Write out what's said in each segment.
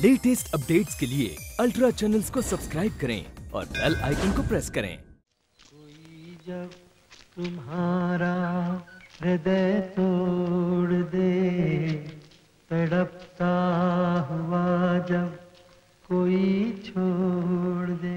Latest updates के लिए ultra channels को सब्सक्राइब करें और बेल आइकन को प्रेस करें। कोई जब तुम्हारा हृदय तोड़ दे, तड़पता हुआ जब कोई छोड़ दे।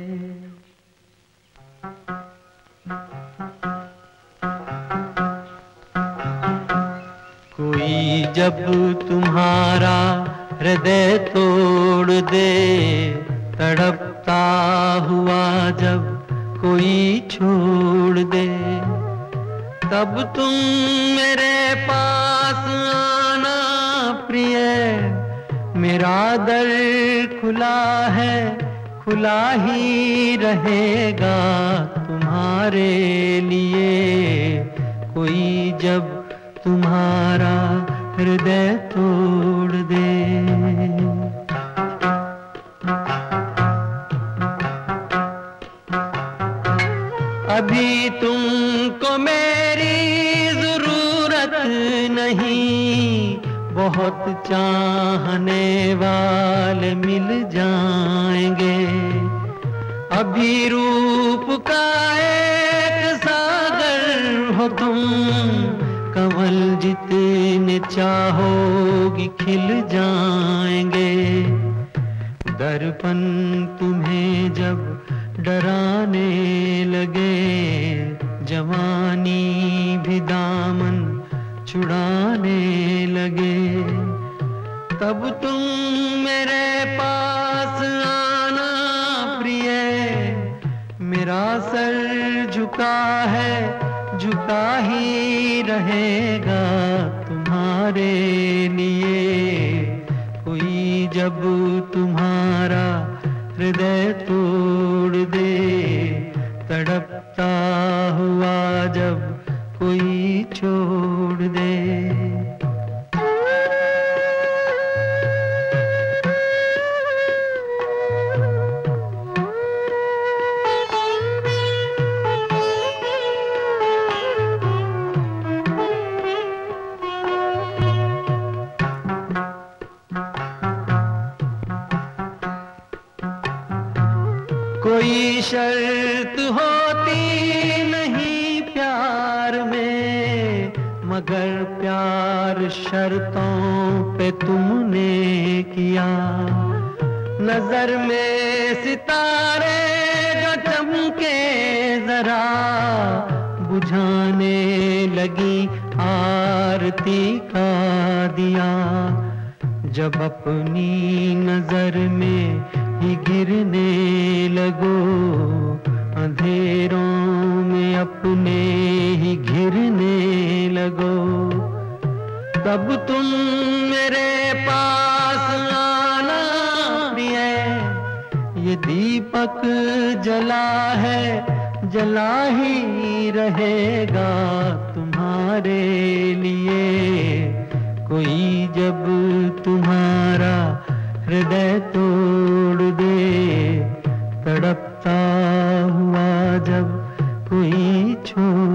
कोई जब तुम्हारा हृदय तोड़ दे, तड़पता हुआ जब कोई छोड़ दे, तब तुम मेरे पास आना प्रिय। मेरा दर खुला है, खुला ही रहेगा तुम्हारे लिए। कोई जब तुम्हारा हृदय तोड़ दे। अभी तुमको मेरी जरूरत नहीं, बहुत चाहने वाले मिल जाएंगे। अभी रूप का एक सागर हो तुम, कमल जितने चाहोगी खिल जाएंगे। दर्पण तुम्हें जब डराने लगे, जवानी भी दामन छुड़ाने लगे, तब तुम मेरे पास आना प्रिय। मेरा सर झुका है, झुका ही रहेगा तुम्हारे लिए। कोई जब तुम्हारा हृदय तोड़ दे, तड़पता हुआ जब कोई छोड़ दे। कोई शर्त होती नहीं प्यार में, मगर प्यार शर्तों पे तुमने किया। नजर में सितारे जो चमके जरा, बुझाने लगी आरती का दिया। जब अपनी नजर में ही गिरने लगो, अंधेरों में अपने ही घिरने लगो, तब तुम मेरे पास आना प्रिय। ये दीपक जला है, जला ही रहेगा तुम्हारे लिए। कोई जब तुम्हारा हृदय तोड़ दे, तड़पता हुआ जब कोई छोड़